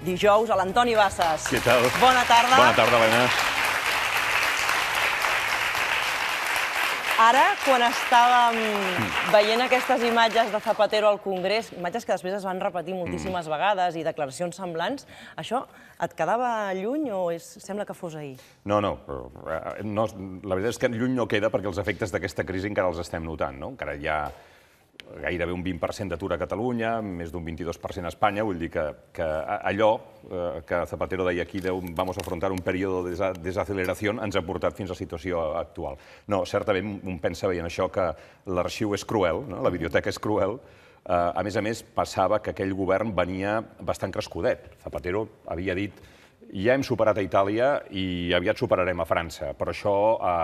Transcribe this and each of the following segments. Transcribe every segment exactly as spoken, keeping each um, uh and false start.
dijous, a l'Antoni Bassas. Què tal? Bona tarda. Bona tarda, Helena. Ara, quan estàvem veient aquestes imatges de Zapatero al Congrés, imatges que després es van repetir moltíssimes vegades i declaracions semblants, això et quedava lluny o sembla que fos ahir? No, no. La veritat és que lluny no queda perquè els efectes d'aquesta crisi encara els estem notant. Encara hi ha gairebé un vint per cent d'atur a Catalunya, més d'un vint-i-dos per cent a Espanya. Vull dir que allò que Zapatero deia aquí, vamos a afrontar un període de desaceleració, ens ha portat fins a la situació actual. No, certament, un pensa veient això que l'arxiu és cruel, la biblioteca és cruel. A més a més, passava que aquell govern venia bastant crescudet. Zapatero havia dit ja hem superat a Itàlia i aviat superarem a França, però això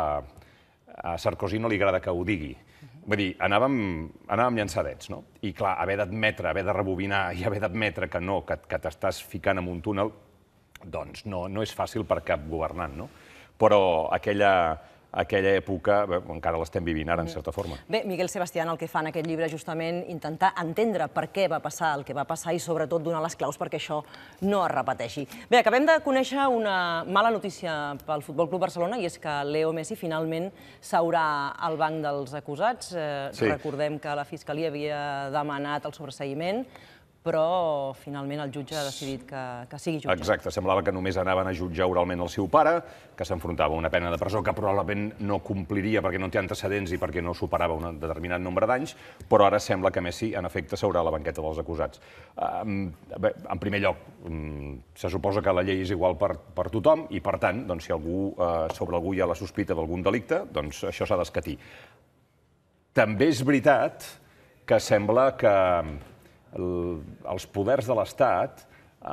a Sarkozy no li agrada que ho digui. Vull dir, anàvem llançadets, no? I clar, haver d'admetre, haver de rebobinar i haver d'admetre que no, que t'estàs ficant en un túnel, doncs no és fàcil per cap governant, no? Però aquella època encara l'estem vivint ara, en certa forma. Bé, Miguel Sebastián el que fa en aquest llibre justament intentar entendre per què va passar el que va passar i sobretot donar les claus perquè això no es repeteixi. Bé, acabem de conèixer una mala notícia pel Futbol Club Barcelona i és que Leo Messi finalment s'haurà al banc dels acusats. Recordem que la Fiscalia havia demanat el sobreseïment, però finalment el jutge ha decidit que sigui jutjat. Exacte, semblava que només anaven a jutjar oralment el seu pare, que s'enfrontava a una pena de presó que probablement no compliria perquè no té antecedents i perquè no superava un determinat nombre d'anys, però ara sembla que Messi, en efecte, seurà a la banqueta dels acusats. En primer lloc, se suposa que la llei és igual per tothom i, per tant, si sobre algú hi ha la sospita d'algun delicte, doncs això s'ha d'escatir. També és veritat que sembla que els poders de l'Estat,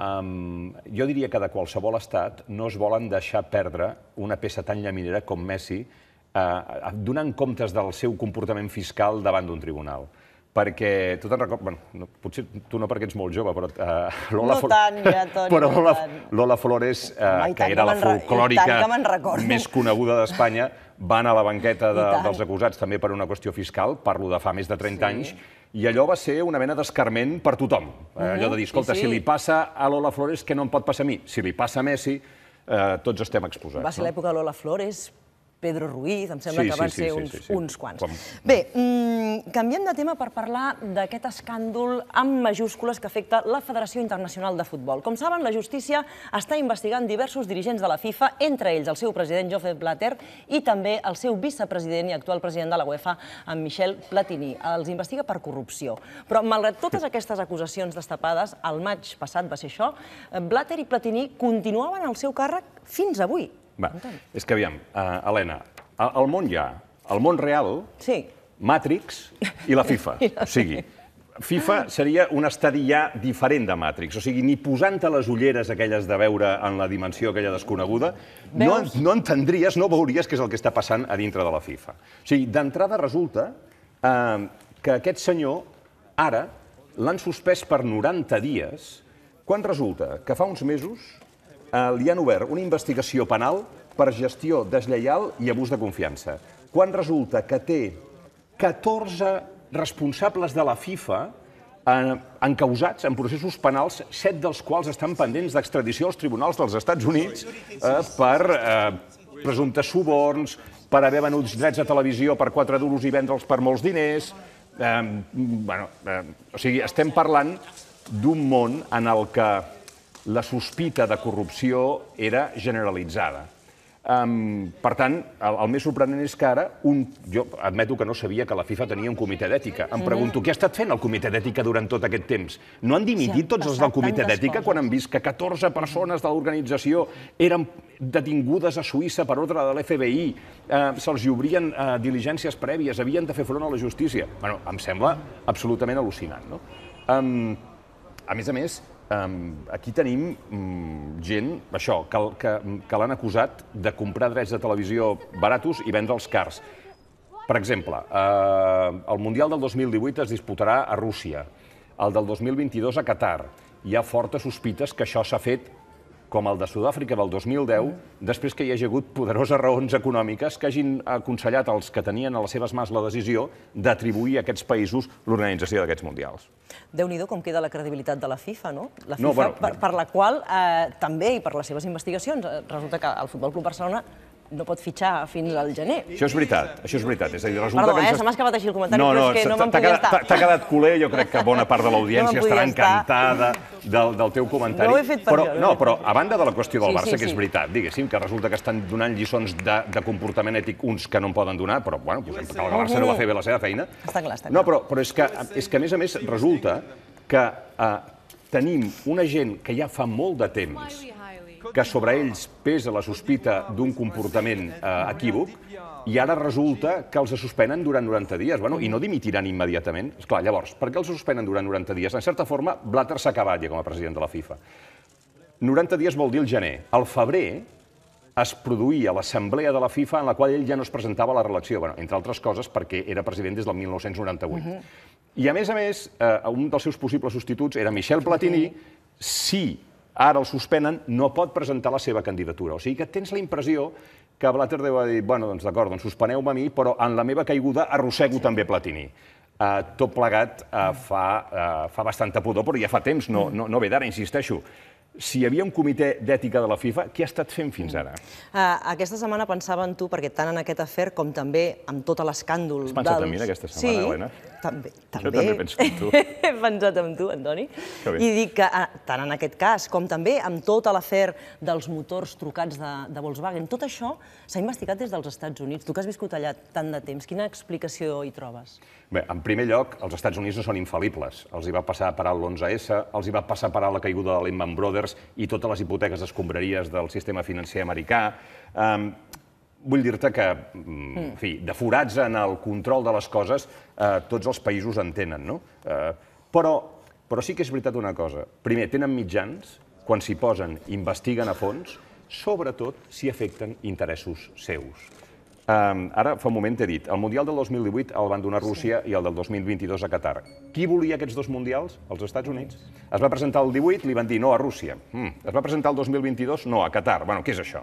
jo diria que de qualsevol estat, no es volen deixar perdre una peça tan llaminera com Messi donant comptes del seu comportament fiscal davant d'un tribunal. Perquè, tu te'n recordes, bueno, potser tu no perquè ets molt jove, però No tant, ja, Toni, no tant. Lola Flores, que era la folclòrica més coneguda d'Espanya, va anar a la banqueta dels acusats també per una qüestió fiscal, parlo de fa més de trenta anys, i allò va ser una mena d'escarment per tothom. Allò de dir, escolta, si li passa a Lola Flores, què no em pot passar a mi? Si li passa a Messi, tots estem exposats. Va ser l'època de Lola Flores, Pedro Ruiz, em sembla que van ser uns quants. Bé, canviem de tema per parlar d'aquest escàndol amb majúscules que afecta la Federació Internacional de Futbol. Com saben, la justícia està investigant diversos dirigents de la FIFA, entre ells el seu president Josep Blatter i també el seu vicepresident i actual president de la UEFA, en Michel Platini. Els investiga per corrupció. Però, malgrat totes aquestes acusacions destapades, el maig passat va ser això, Blatter i Platini continuaven al seu càrrec fins avui. És que, aviam, Helena, al món hi ha el món real, Matrix i la FIFA. O sigui, FIFA seria un estadi ja diferent de Matrix. O sigui, ni posant-te les ulleres aquelles de veure en la dimensió aquella desconeguda, no entendries, no veuries què és el que està passant a dintre de la FIFA. O sigui, d'entrada resulta que aquest senyor, ara, l'han suspès per noranta dies, quan resulta que fa uns mesos li han obert una investigació penal per gestió deslleial i abús de confiança. Quan resulta que té catorze responsables de la FIFA encausats en processos penals, set dels quals estan pendents d'extradició als tribunals dels Estats Units per presumptes suborns, per haver venut drets a televisió per quatre duros i vendre'ls per molts diners. O sigui, estem parlant d'un món en el que la sospita de corrupció era generalitzada. Per tant, el més sorprenent és que ara, jo admeto que no sabia que la FIFA tenia un comitè d'ètica. Em pregunto, què ha estat fent el comitè d'ètica durant tot aquest temps? No han dimitit tots els del comitè d'ètica quan han vist que catorze persones de l'organització eren detingudes a Suïssa per ordre de l'F B I, se'ls obrien diligències prèvies, havien de fer front a la justícia? Bé, em sembla absolutament al·lucinant, no? A més a més, aquí tenim gent, això, que l'han acusat de comprar drets de televisió baratos i vendre'ls cars. Per exemple, el Mundial del dos mil divuit es disputarà a Rússia, el del dos mil vint-i-dos a Qatar. Hi ha fortes sospites que això s'ha fet com el de Sud-àfrica del dos mil deu, després que hi hagi hagut poderoses raons econòmiques que hagin aconsellat als que tenien a les seves mans la decisió d'atribuir a aquests països l'organització d'aquests mundials. Déu-n'hi-do com queda la credibilitat de la FIFA, no? La FIFA, per la qual també, i per les seves investigacions, resulta que el Futbol Club Barcelona no pot fitxar fins al gener. Això és veritat, això és veritat. Perdó, eh, se m'ha escapat així el comentari, però és que no me'n podia estar. T'ha quedat culer, jo crec que bona part de l'audiència estarà encantada del teu comentari. No ho he fet per això. No, però a banda de la qüestió del Barça, que és veritat, diguéssim, que resulta que estan donant lliçons de comportament ètic uns que no en poden donar, però, bueno, que el Barça no va fer bé la seva feina. Està clar, està clar. No, però és que, a més a més, resulta que tenim una gent que ja fa molt de temps que sobre ells pesa la sospita d'un comportament equívoc i ara resulta que els suspenen durant noranta dies. Bueno, i no dimitiran immediatament. Esclar, llavors, per què els suspenen durant noranta dies? En certa forma, Blatter s'ha acabat ja com a president de la FIFA. noranta dies vol dir el gener. Al febrer es produïa l'assemblea de la FIFA en la qual ell ja no es presentava a la reelecció, bueno, entre altres coses perquè era president des del mil nou-cents noranta-vuit. I, a més a més, un dels seus possibles substituts era Michel Platini. Si ara el suspenen, no pot presentar la seva candidatura. O sigui que tens la impressió que Blatter deu haver dit, bueno, doncs d'acord, doncs suspeneu-me a mi, però en la meva caiguda arrossego també Platini. Tot plegat fa bastanta pudor, però ja fa temps, no ve d'ara, insisteixo. Si hi havia un comitè d'ètica de la FIFA, què ha estat fent fins ara? Aquesta setmana pensava en tu, perquè tant en aquest afer com també amb tot l'escàndol... Has pensat en mi aquesta setmana, Helena? Sí, també. Jo també penso en tu. He pensat en tu, Antoni. I dic que tant en aquest cas com també amb tot l'afer dels motors trucats de Volkswagen, tot això s'ha investigat des dels Estats Units. Tu que has viscut allà tant de temps, quina explicació hi trobes? Bé, en primer lloc, els Estats Units no són infal·libles. Els hi va passar per alt l'onze essa, els hi va passar per alt la caiguda de Lehman Brothers i totes les hipoteques escombraries del sistema financer americà. Vull dir-te que, en fi, de forats en el control de les coses, tots els països en tenen, no? Però sí que és veritat una cosa. Primer, tenen mitjans, quan s'hi posen, investiguen a fons, sobretot si afecten interessos seus. Ara, fa un moment t'he dit, el Mundial del dos mil divuit el van donar Rússia i el del dos mil vint-i-dos a Qatar. Qui volia aquests dos Mundials? Els Estats Units. Es va presentar el divuit, li van dir no a Rússia. Es va presentar el dos mil vint-i-dos, no a Qatar. Bueno, què és això?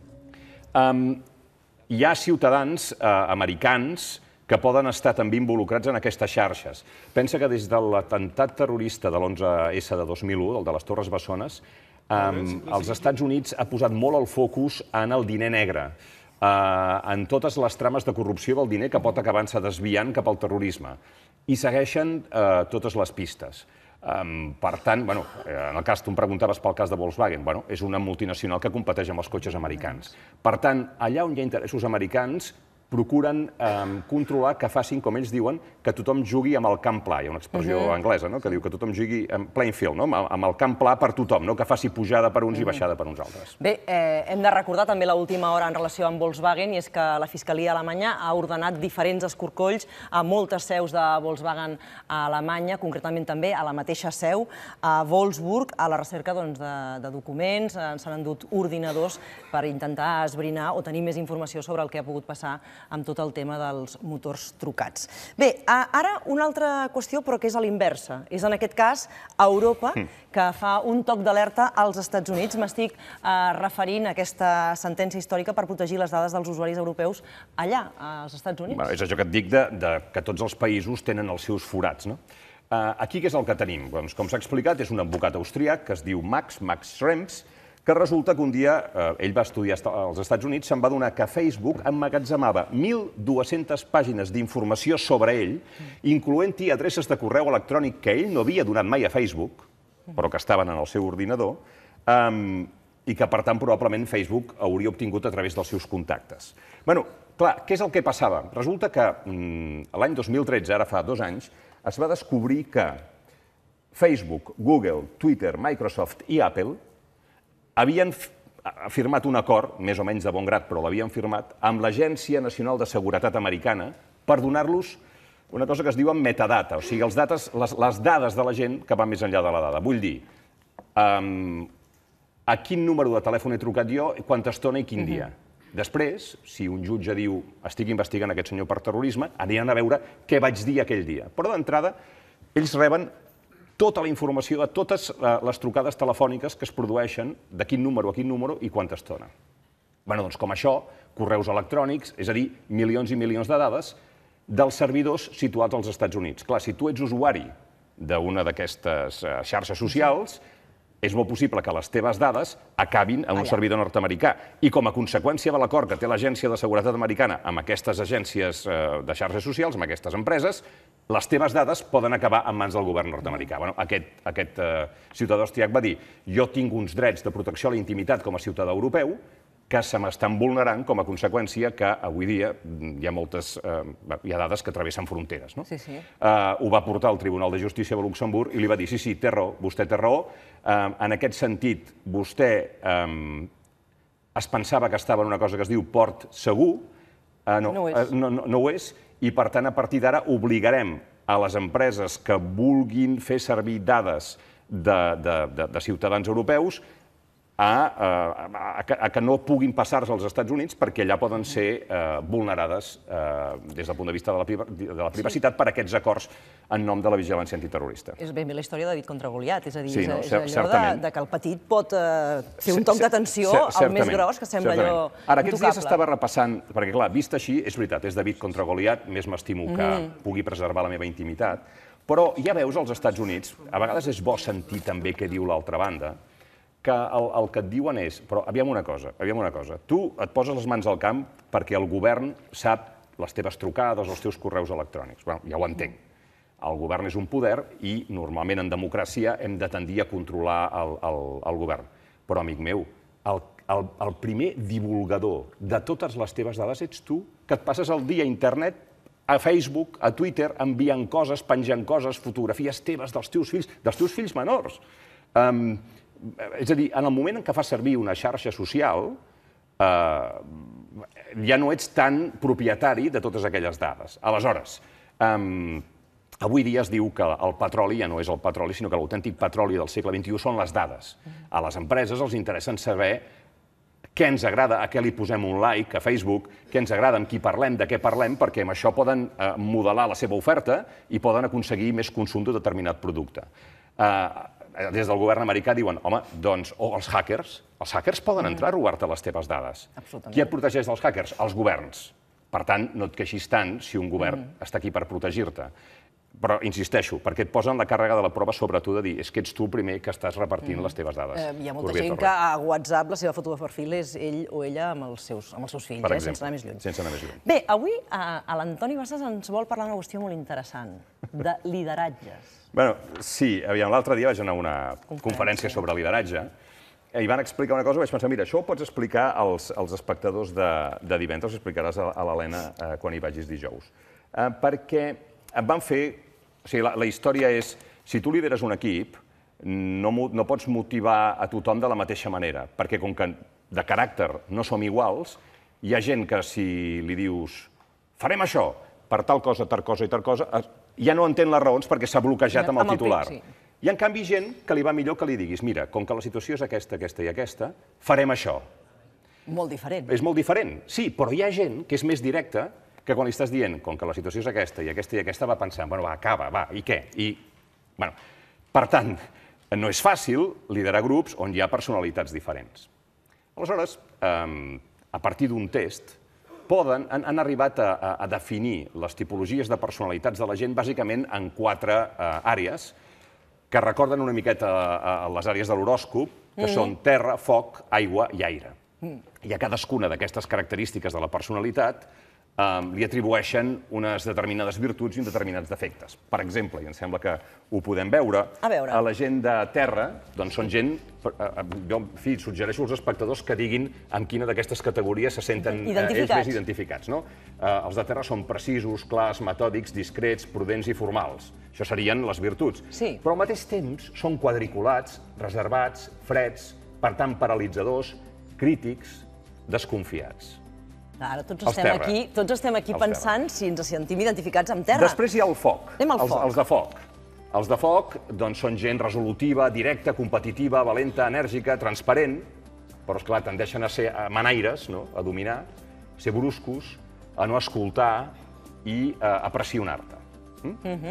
Hi ha ciutadans americans que poden estar també involucrats en aquestes xarxes. Pensa que des de l'atemptat terrorista de l'onze essa de dos mil u, el de les Torres Bessones, els Estats Units ha posat molt el focus en el diner negre, en totes les trames de corrupció del diner que pot acabar-se desviant cap al terrorisme. I segueixen totes les pistes. Per tant, en el cas, tu em preguntaves pel cas de Volkswagen, és una multinacional que competeix amb els cotxes americans. Per tant, allà on hi ha interessos americans, procuren controlar que facin, com ells diuen, que tothom jugui amb el camp pla. Hi ha una expressió anglesa que diu que tothom jugui en playing field, amb el camp pla per tothom, que faci pujada per uns i baixada per uns altres. Bé, hem de recordar també l'última hora en relació amb Volkswagen, i és que la Fiscalia Alemanya ha ordenat diferents escorcolls a moltes seus de Volkswagen a Alemanya, concretament també a la mateixa seu, a Wolfsburg, a la recerca de documents, s'han endut ordinadors per intentar esbrinar o tenir més informació sobre el que ha pogut passar amb tot el tema dels motors trucats. Bé, ara una altra qüestió, però que és a l'inversa. És en aquest cas Europa, que fa un toc d'alerta als Estats Units. M'estic referint a aquesta sentència històrica per protegir les dades dels usuaris europeus allà, als Estats Units. És això que et dic que tots els països tenen els seus forats, no? Aquí què és el que tenim? Com s'ha explicat, és un advocat austríac que es diu Max, Max Schrems, que resulta que un dia, ell va estudiar als Estats Units, se'n va adonar que Facebook emmagatzemava mil dues-centes pàgines d'informació sobre ell, incloent-hi adreces de correu electrònic que ell no havia donat mai a Facebook, però que estaven en el seu ordinador, i que, per tant, probablement Facebook hauria obtingut a través dels seus contactes. Bé, clar, què és el que passava? Resulta que l'any dos mil tretze, ara fa dos anys, es va descobrir que Facebook, Google, Twitter, Microsoft i Apple havien firmat un acord, més o menys de bon grat, però l'havien firmat, amb l'Agència Nacional de Seguretat Americana per donar-los una cosa que es diu metadata, o sigui, les dades de la gent que van més enllà de la dada. Vull dir, a quin número de telèfon he trucat jo, quanta estona i quin dia. Després, si un jutge diu estic investigant aquest senyor per terrorisme, aniran a veure què vaig dir aquell dia. Però d'entrada, ells reben tota la informació de totes les trucades telefòniques que es produeixen, de quin número a quin número i quanta estona. Bé, doncs com això, correus electrònics, és a dir, milions i milions de dades dels servidors situats als Estats Units. Clar, si tu ets usuari d'una d'aquestes xarxes socials, és molt possible que les teves dades acabin en un servidor nord-americà. I com a conseqüència de l'acord que té l'Agència de Seguretat Americana amb aquestes agències de xarxes socials, amb aquestes empreses, les teves dades poden acabar en mans del govern nord-americà. Aquest ciutadà austríac va dir: jo tinc uns drets de protecció a la intimitat com a ciutadà europeu que se m'estan vulnerant com a conseqüència que avui dia hi ha moltes hi ha dades que travessen fronteres. Ho va portar al Tribunal de Justícia de Luxemburg i li va dir: sí, sí, té raó, vostè té raó. En aquest sentit, vostè es pensava que estava en una cosa que es diu port segur, no ho és, i per tant, a partir d'ara, obligarem a les empreses que vulguin fer servir dades de ciutadans europeus a que no puguin passar-se als Estats Units perquè allà poden ser vulnerades des del punt de vista de la privacitat per aquests acords en nom de la vigilància antiterrorista. És ben bé la història de David contra Goliat, és a dir, és allò que el petit pot fer un toc d'atenció al més gros, que sembla allò intocable. Ara, aquests dies estava repassant, perquè clar, vist així, és veritat, és David contra Goliat, més m'estimo que pugui preservar la meva intimitat, però ja veus als Estats Units, a vegades és bo sentir també què diu l'altra banda, que el que et diuen és, però aviam una cosa, aviam una cosa, tu et poses les mans al camp perquè el govern sap les teves trucades o els teus correus electrònics. Bé, ja ho entenc. El govern és un poder i normalment en democràcia hem de tendir a controlar el govern. Però, amic meu, el primer divulgador de totes les teves dades ets tu, que et passes el dia a internet, a Facebook, a Twitter, enviant coses, penjant coses, fotografies teves dels teus fills, dels teus fills menors. És a dir, en el moment en què fas servir una xarxa social, ja no ets tan propietari de totes aquelles dades. Aleshores, avui dia es diu que el petroli ja no és el petroli, sinó que l'autèntic petroli del segle vint-i-u són les dades. A les empreses els interessa saber què ens agrada, a què li posem un like a Facebook, què ens agrada, amb qui parlem, de què parlem, perquè amb això poden modelar la seva oferta i poden aconseguir més consum de determinat producte. Des del govern americà diuen, home, doncs, o els hackers, els hackers poden entrar a robar-te les teves dades. Qui et protegeix dels hackers? Els governs. Per tant, no et queixis tant si un govern està aquí per protegir-te. Però, insisteixo, perquè et posen la càrrega de la prova sobre tu de dir és que ets tu el primer que estàs repartint les teves dades. Hi ha molta gent que a WhatsApp la seva foto de perfil és ell o ella amb els seus fills, sense anar més lluny. Sense anar més lluny. Bé, avui l'Antoni Bassas ens vol parlar d'una qüestió molt interessant, de lideratges. Bé, sí, l'altre dia vaig anar a una conferència sobre lideratge i van explicar una cosa, vaig pensar, mira, això ho pots explicar als espectadors de divendres, ho explicaràs a l'Helena quan hi vagis dijous. Perquè em van fer... O sigui, la història és, si tu lideres un equip, no pots motivar a tothom de la mateixa manera, perquè com que de caràcter no som iguals, hi ha gent que si li dius farem això per tal cosa, tal cosa i tal cosa, ja no entén les raons perquè s'ha bloquejat amb el titular. Hi ha, en canvi, gent que li va millor que li diguis mira, com que la situació és aquesta, aquesta i aquesta, farem això. Molt diferent. És molt diferent, sí, però hi ha gent que és més directa que quan li estàs dient, com que la situació és aquesta i aquesta i aquesta, va pensant, bueno, va, acaba, va, i què? I, bueno, per tant, no és fàcil liderar grups on hi ha personalitats diferents. Aleshores, a partir d'un test, poden, han arribat a definir les tipologies de personalitats de la gent bàsicament en quatre àrees que recorden una miqueta les àrees de l'horòscop, que són terra, foc, aigua i aire. I a cadascuna d'aquestes característiques de la personalitat li atribueixen unes determinades virtuts i uns determinats defectes. Per exemple, i em sembla que ho podem veure, a la gent de terra, doncs són gent, jo, en fi, suggereixo als espectadors que diguin amb quina d'aquestes categories se senten ells més identificats. Els de terra són precisos, clars, metòdics, discrets, prudents i formals. Això serien les virtuts. Però al mateix temps són quadriculats, reservats, freds, per tant paralitzadors, crítics, desconfiats. Ara tots estem aquí pensant si ens sentim identificats amb terra. Després hi ha el foc, els de foc. Els de foc són gent resolutiva, directa, competitiva, valenta, enèrgica, transparent, però, esclar, tendeixen a ser manaires, a dominar, a ser bruscos, a no escoltar i a pressionar-te.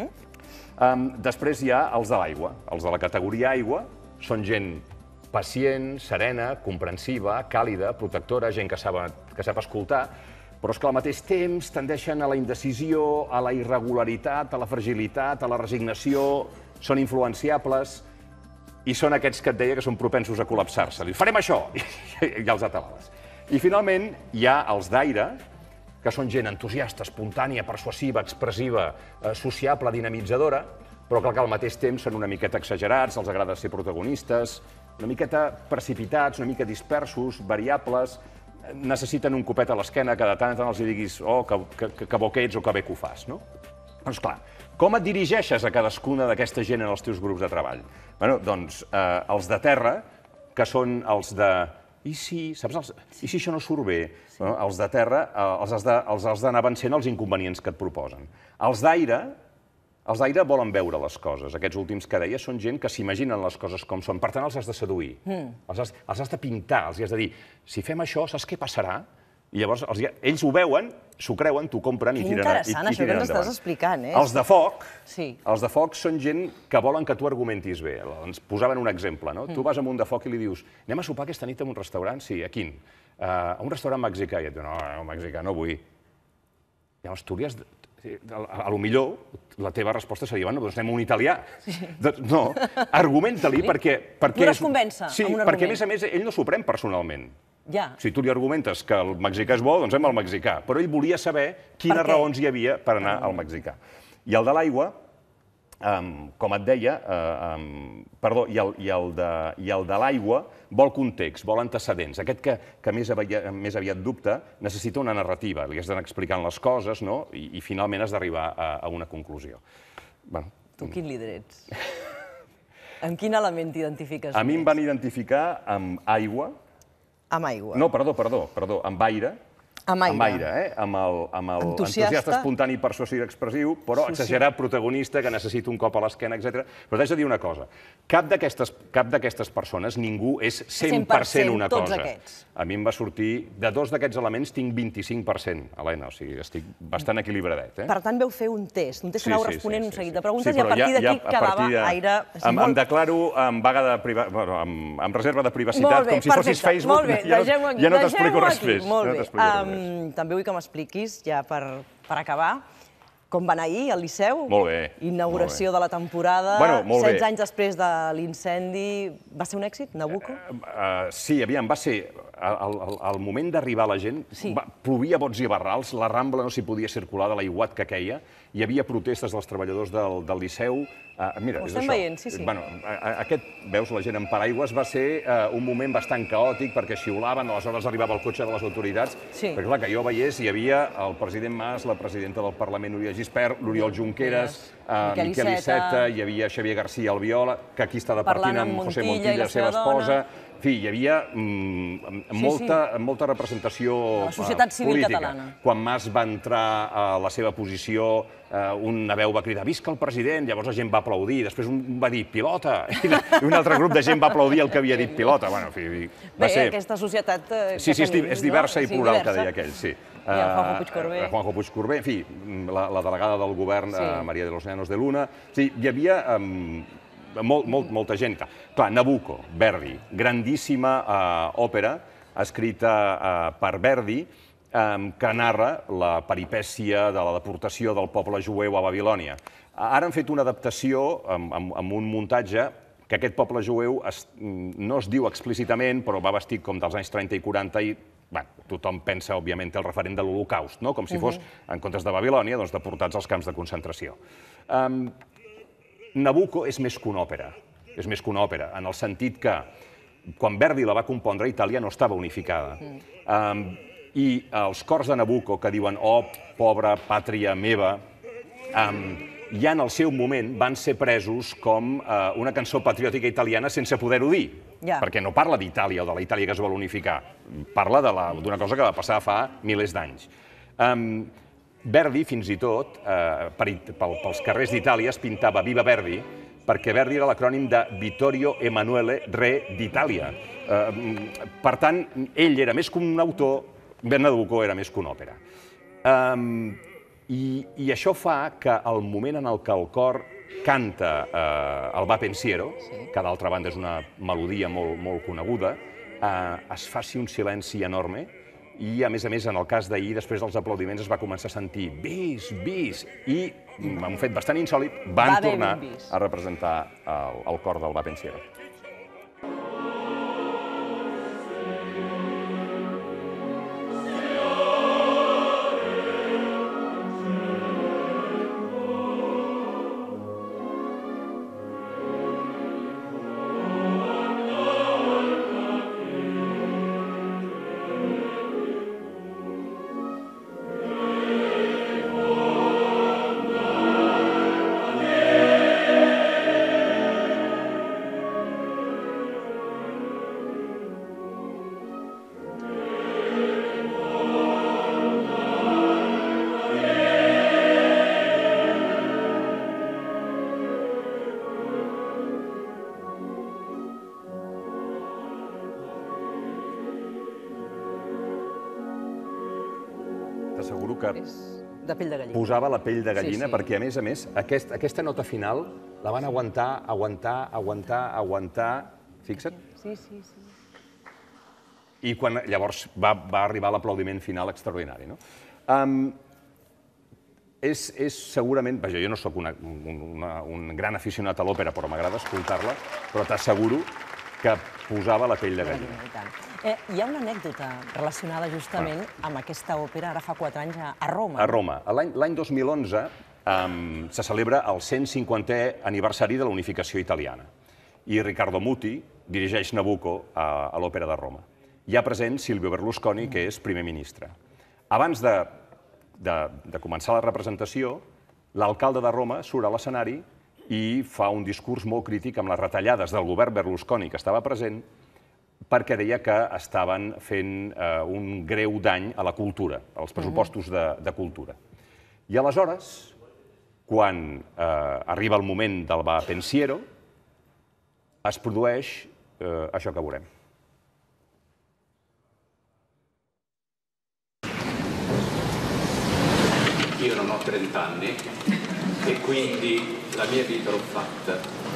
Després hi ha els de l'aigua. Els de la categoria aigua són gent pacient, serena, comprensiva, càlida, protectora, gent que sap escoltar, però és que al mateix temps tendeixen a la indecisió, a la irregularitat, a la fragilitat, a la resignació, són influenciables i són aquests que et deia que són propensos a col·lapsar-se. Dius, farem això! I els atalales. I finalment hi ha els d'aire, que són gent entusiasta, espontània, persuasiva, expressiva, sociable, dinamitzadora, però que al mateix temps són una miqueta exagerats, els agrada ser protagonistes, una miqueta precipitats, una mica dispersos, variables, necessiten un copet a l'esquena, que de tant en tant els diguis oh, que bo que ets o que bé que ho fas, no? Doncs clar, com et dirigeixes a cadascuna d'aquesta gent en els teus grups de treball? Bé, doncs, els de terra, que són els de... I si, saps? I si això no surt bé? Els de terra, els has d'anar vencent els inconvenients que et proposen. Els d'aire, els d'aire volen veure les coses. Aquests últims que deia són gent que s'imaginen les coses com són. Per tant, els has de seduir. Els has de pintar, els has de dir, si fem això, saps què passarà? I llavors ells ho veuen, s'ho creuen, t'ho compren i tiren endavant. Que interessant, això que ens estàs explicant, eh? Els de foc, els de foc són gent que volen que tu argumentis bé. Ens posaven un exemple, no? Tu vas amb un de foc i li dius, anem a sopar aquesta nit en un restaurant? Sí, a quin? A un restaurant mexicà. I et diu, no, un mexicà no vull. Llavors tu li has... A lo millor la teva resposta seria, bueno, doncs anem a un italià. No, argumenta-li perquè... Voles convèncer amb un argument. Sí, perquè a més a més ell no s'ho pren personalment. Ja. Si tu li argumentes que el mexicà és bo, doncs anem al mexicà. Però ell volia saber quines raons hi havia per anar al mexicà. I el de l'aigua, com et deia, perdó, i el de l'aigua vol context, vol antecedents. Aquest que més aviat dubta necessita una narrativa, li has d'anar explicant les coses i finalment has d'arribar a una conclusió. Tu quin líder ets? Amb quin element t'identifiques més? A mi em van identificar amb aigua. Amb aigua? No, perdó, perdó, perdó, amb aire. Amb aire. Amb aire, eh? Amb l'entusiasta, espontani, persuasiu i expressiu, però exagerat, protagonista, que necessita un cop a l'esquena, etcètera. Però t'haig de dir una cosa. Cap d'aquestes persones, ningú és cent per cent una cosa. A mi em va sortir... De dos d'aquests elements tinc vint-i-cinc per cent, Helena. O sigui, estic bastant equilibradet. Per tant, veu fer un test. Un test que anau responent un seguit de preguntes i a partir d'aquí quedava aire... Em declaro amb vaga de... amb reserva de privacitat, com si fossis Facebook. Molt bé, deixem-ho aquí. Ja no t'explico res més. Molt bé. També vull que m'expliquis, ja per acabar, com va anar ahir al Liceu. Molt bé. Inauguració de la temporada. setze anys després de l'incendi. Va ser un èxit, Nabucco? Sí, aviam, va ser... Al moment d'arribar la gent, plovia bots i barrals, la Rambla no s'hi podia circular de l'aiguat que queia, hi havia protestes dels treballadors del Liceu. Mira, és això. Ho estem veient, sí, sí. Aquest, veus, la gent en paraigües, va ser un moment bastant caòtic perquè xiulaven, aleshores arribava el cotxe de les autoritats, perquè clar, que jo veiés, hi havia el president Mas, la presidenta del Parlament, Núria Gispert, l'Oriol Junqueras, Miquel Iceta, hi havia Xavier García Albiol, que aquí està departint amb José Montilla, la seva esposa. En fi, hi havia molta representació política. La societat civil catalana. Quan Mas va entrar a la seva posició, una veu va cridar «Visca el president», llavors la gent va aplaudir, després un va dir «Pilota», i un altre grup de gent va aplaudir el que havia dit «Pilota». Bé, aquesta societat... Sí, sí, és diversa i plural, que deia aquell, sí. I el Juanjo Puigcorbé. Juanjo Puigcorbé, en fi, la delegada del govern, María de los Llanos de Luna. Sí, hi havia... molta gent. Clar, Nabucco, Verdi, grandíssima òpera escrita per Verdi que narra la peripècia de la deportació del poble jueu a Babilònia. Ara han fet una adaptació amb un muntatge que aquest poble jueu no es diu explícitament, però va vestit com dels anys trenta i quaranta i tothom pensa, òbviament, el referent de l'Holocaust, com si fos, en comptes de Babilònia, deportats als camps de concentració. Nabucco és més que una òpera, és més que una òpera, en el sentit que quan Verdi la va compondre, Itàlia no estava unificada. I els cors de Nabucco que diuen «Oh, pobra pàtria meva», ja en el seu moment van ser presos com una cançó patriòtica italiana sense poder-ho dir, perquè no parla d'Itàlia o de la Itàlia que es vol unificar, parla d'una cosa que va passar fa milers d'anys. Verdi, fins i tot, pels carrers d'Itàlia es pintava Viva Verdi, perquè Verdi era l'acrònim de Vittorio Emanuele, re d'Itàlia. Per tant, ell era més que un autor, Nabucco era més que una òpera. I això fa que el moment en el que el cor canta el Va Pensiero, que d'altra banda és una melodia molt coneguda, es faci un silenci enorme i, a més a més, en el cas d'ahir, després dels aplaudiments, es va començar a sentir bis, bis, i, amb un fet bastant insòlit, van tornar a representar el cor del Va Pensiero. T'asseguro que posava la pell de gallina, perquè, a més a més, aquesta nota final la van aguantar, aguantar, aguantar, aguantar... Fixa't? Sí, sí, sí. I llavors va arribar l'aplaudiment final extraordinari. És segurament... Vaja, jo no soc un gran aficionat a l'òpera, però m'agrada escoltar-la, però t'asseguro que posava la pell de gallina. Hi ha una anècdota relacionada justament amb aquesta òpera, ara fa quatre anys, a Roma. A Roma. L'any dos mil onze se celebra el cent cinquantè aniversari de la unificació italiana i Riccardo Muti dirigeix Nabucco a l'Òpera de Roma. Hi ha present Silvio Berlusconi, que és primer ministre. Abans de començar la representació, l'alcalde de Roma surt a l'escenari i fa un discurs molt crític amb les retallades del govern Berlusconi que estava present, perquè deia que estaven fent un greu dany a la cultura, als pressupostos de cultura. I aleshores, quan arriba el moment del Va Pensiero, es produeix això que veurem. Io non ho trent'anni e quindi la mia vita l'ho fatta,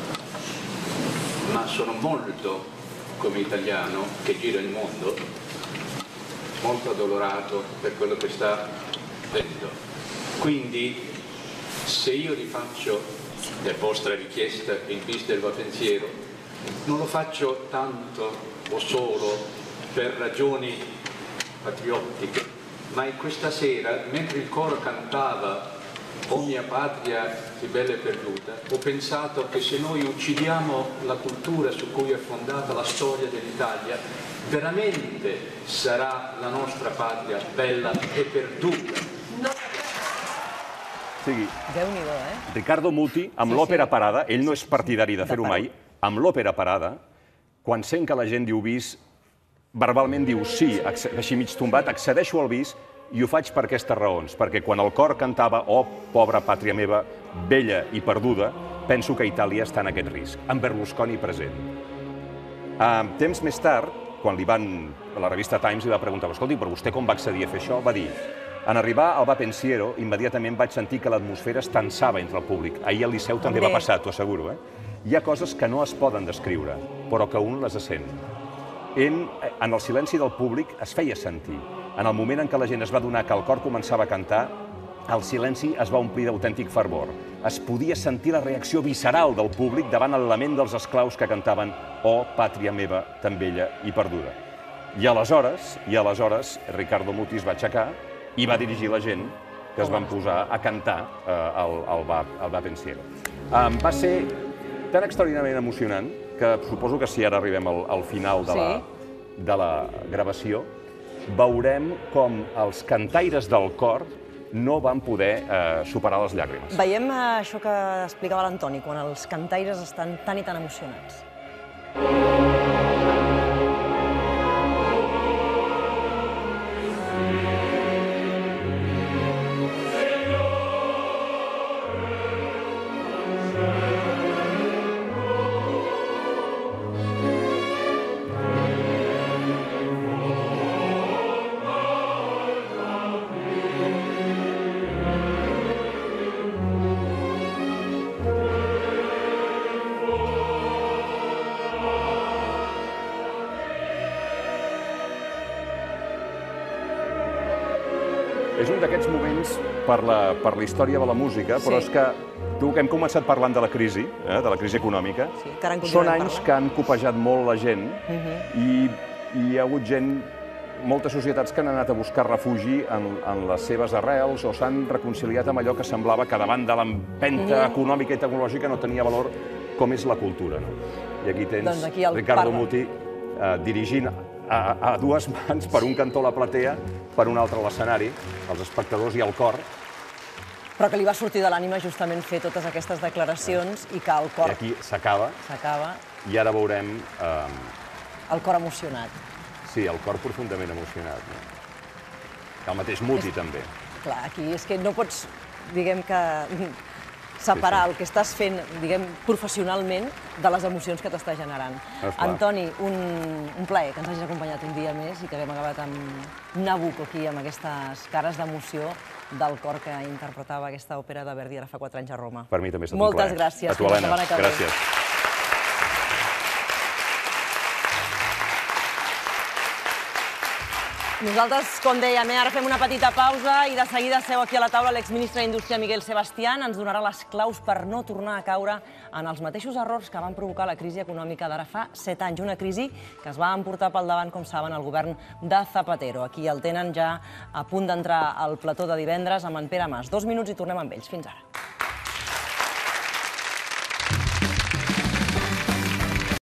ma sono molto, come italiano che gira il mondo, molto addolorato per quello che sta avvenendo. Quindi se io rifaccio, per vostra richiesta, il bis del Va Pensiero, non lo faccio tanto o solo per ragioni patriottiche, ma in questa sera, mentre il coro cantava "O mia patria, che bella e perduta", ho pensato che se noi uccidiamo la cultura su cui è fondata la storia dell'Italia, veramente sarà la nostra patria bella e perduta. O sigui, Riccardo Muti, amb l'òpera parada, ell no és partidari de fer-ho mai, amb l'òpera parada, quan sent que la gent diu bis, verbalment diu sí, així mig tombat, accedeixo al bis, i ho faig per aquestes raons, perquè quan el cor cantava "Oh, pobra pàtria meva, vella i perduda", penso que Itàlia està en aquest risc, amb Berlusconi present. Temps més tard, quan li van, la revista Times li va preguntar "Escolti, però vostè com va accedir a fer això?", va dir "En arribar al Va Pensiero, immediatament vaig sentir que l'atmosfera es tensava entre el públic". Ahir al Liceu també va passar, t'ho asseguro. Hi ha coses que no es poden descriure, però que un les sent. En el silenci del públic es feia sentir. En el moment en què la gent es va adonar que el cor començava a cantar, el silenci es va omplir d'autèntic fervor. Es podia sentir la reacció visceral del públic davant el lament dels esclaus que cantaven "Oh, pàtria meva, tan vella i perduda". I aleshores, i aleshores, Riccardo Muti es va aixecar i va dirigir la gent que es van posar a cantar el Va Pensiero. Va ser tan extraordinàriament emocionant que suposo que si ara arribem al final de la gravació, veurem com els cantaires del cor no van poder superar les llàgrimes. Veiem això que explicava l'Antoni, quan els cantaires estan tan i tan emocionats. És un d'aquests moments per la història de la música, però és que tu que hem començat parlant de la crisi, de la crisi econòmica, són anys que han copejat molt la gent i hi ha hagut gent, moltes societats que han anat a buscar refugi en les seves arrels o s'han reconciliat amb allò que semblava que davant de l'empenta econòmica i tecnològica no tenia valor, com és la cultura. I aquí tens Riccardo Muti dirigint a dues mans, per un cantó la platea, per un altre l'escenari, els espectadors i el cor. Però que li va sortir de l'ànima justament fer totes aquestes declaracions i que el cor... I aquí s'acaba. S'acaba. I ara veurem... El cor emocionat. Sí, el cor profundament emocionat. El mateix Muti, també. Clar, aquí és que no pots, diguem que, separar el que estàs fent, diguem, professionalment de les emocions que t'està generant. Antoni, un plaer que ens hagis acompanyat un dia més i que haguem acabat amb Nabucco aquí, amb aquestes cares d'emoció del cor que interpretava aquesta òpera de Verdi ara fa quatre anys a Roma. Per mi també ha estat un plaer. Moltes gràcies. A tu, Helena. Gràcies. Nosaltres, com dèiem, ara fem una petita pausa i de seguida seu aquí a la taula l'exministre d'Indústria Miguel Sebastián ens donarà les claus per no tornar a caure en els mateixos errors que van provocar la crisi econòmica d'ara fa set anys. Una crisi que es va emportar pel davant, com saben, el govern de Zapatero. Aquí el tenen ja a punt d'entrar al plató de divendres amb en Pere Mas. Dos minuts i tornem amb ells. Fins ara.